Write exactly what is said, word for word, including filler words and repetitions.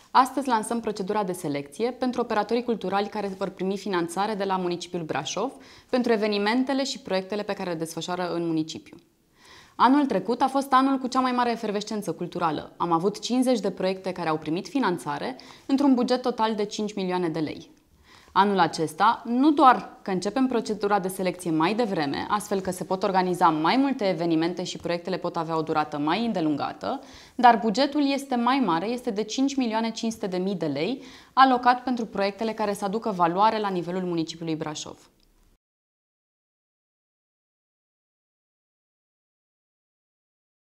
Astăzi lansăm procedura de selecție pentru operatorii culturali care vor primi finanțare de la municipiul Brașov pentru evenimentele și proiectele pe care le desfășoară în municipiu. Anul trecut a fost anul cu cea mai mare efervescență culturală. Am avut cincizeci de proiecte care au primit finanțare într-un buget total de cinci milioane de lei. Anul acesta, nu doar că începem procedura de selecție mai devreme, astfel că se pot organiza mai multe evenimente și proiectele pot avea o durată mai îndelungată, dar bugetul este mai mare, este de cinci milioane cinci sute de mii de lei, alocat pentru proiectele care să aducă valoare la nivelul municipiului Brașov.